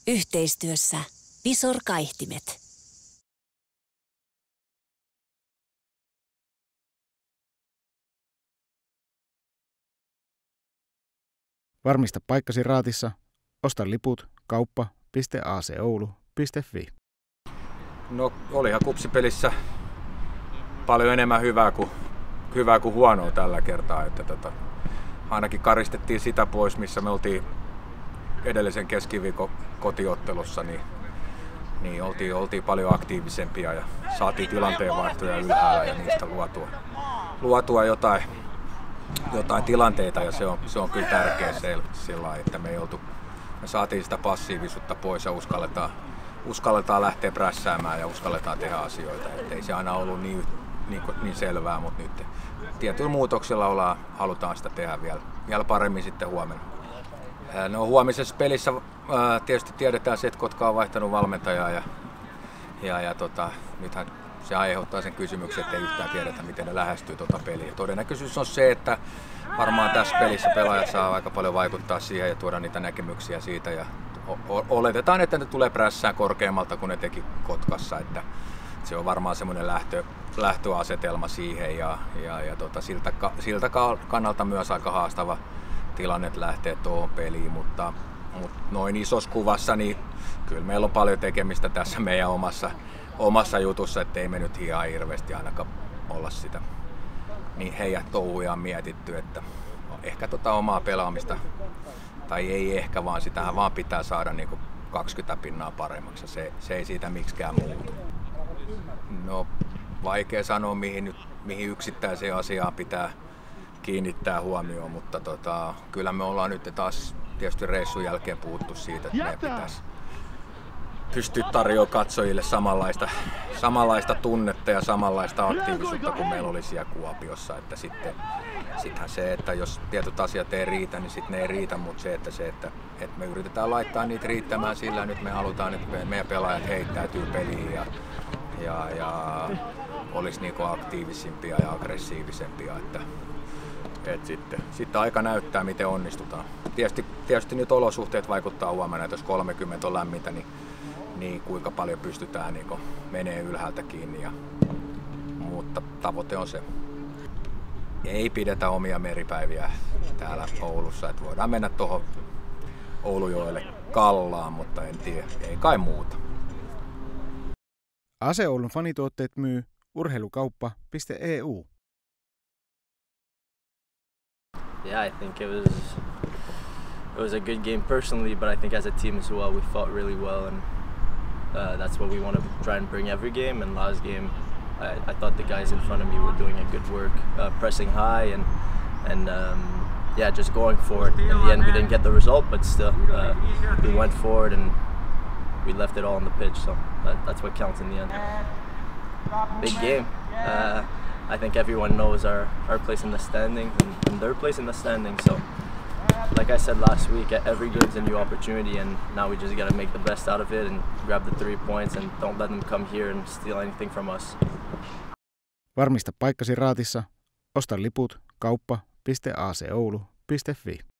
Yhteistyössä Visor Kaihtimet. Varmista paikkasi Raatissa. Osta liput kauppa.aceoulu.fi. No olihan kupsipelissä paljon enemmän hyvää kuin huonoa tällä kertaa. Että ainakin karistettiin sitä pois, missä me oltiin edellisen keskiviikon kotiottelussa, niin oltiin paljon aktiivisempia ja saatiin tilanteenvaihtoja ylhäällä ja niistä luotua jotain tilanteita, ja se on kyllä tärkeä sillä, että me saatiin sitä passiivisuutta pois ja uskalletaan lähteä prässäämään ja uskalletaan tehdä asioita. Et ei se aina ollut niin selvää, mutta nyt tietyillä muutoksilla halutaan sitä tehdä vielä paremmin sitten huomenna. No, huomisessa pelissä tietysti tiedetään se, että Kotka on vaihtanut valmentajaa ja nythän se aiheuttaa sen kysymyksen, että ei yhtään tiedetä, miten ne lähestyy tuota peliä. Todennäköisyys on se, että varmaan tässä pelissä pelaajat saa aika paljon vaikuttaa siihen ja tuoda niitä näkemyksiä siitä. Ja oletetaan, että ne tulee prässään korkeammalta kuin ne teki Kotkassa. Että se on varmaan semmoinen lähtöasetelma siihen ja siltä kannalta myös aika haastava tilanne lähtee tuohon peliin, mutta noin isossa kuvassa niin kyllä meillä on paljon tekemistä tässä meidän omassa jutussa, ettei me nyt ihan hirveästi ainakaan olla sitä niin heidän touhujaan mietitty, että ehkä omaa pelaamista, tai ei ehkä, vaan sitähän vaan pitää saada niin kuin 20 pinnaa paremmaksi, se ei siitä miksikään muutu. No, vaikea sanoa mihin yksittäiseen asiaan pitää kiinnittää huomioon, mutta kyllä me ollaan nyt taas tietysti reissun jälkeen puhuttu siitä, että meidän pitäisi pystyä tarjoamaan katsojille samanlaista tunnetta ja samanlaista aktiivisuutta kuin meillä oli siellä Kuopiossa. Että sittenhän se, että jos tietyt asiat ei riitä, niin sitten ne ei riitä, mutta se, että me yritetään laittaa niitä riittämään sillä, nyt me halutaan, että meidän pelaajat heittäytyy peliin ja olisi niinku aktiivisimpia ja aggressiivisempia. Että sitten aika näyttää, miten onnistutaan. Tietysti nyt olosuhteet vaikuttaa huomenna, että jos 30 on lämmintä, niin kuinka paljon pystytään niin menee ylhäältä kiinni. Mutta tavoite on se. Ei pidetä omia meripäiviä täällä Oulussa. Että voidaan mennä tuohon Oulujoelle Kallaan, mutta en tiedä, ei kai muuta. Aseoulun fanituotteet myy urheilukauppa.eu. Yeah, I think it was a good game personally, but I think as a team as well, we fought really well, and that's what we want to try and bring every game. And last game, I thought the guys in front of me were doing a good work, pressing high and just going for it. In the end, we didn't get the result, but still, we went forward and we left it all on the pitch. So that's what counts in the end. Big game. I think everyone knows our place in the standings and their place in the standings. So, like I said last week, every game's a new opportunity, and now we just got to make the best out of it and grab the 3 points and don't let them come here and steal anything from us. Varmista paikkasi Raatissa. Osta liput kauppa.aceoulu.fi.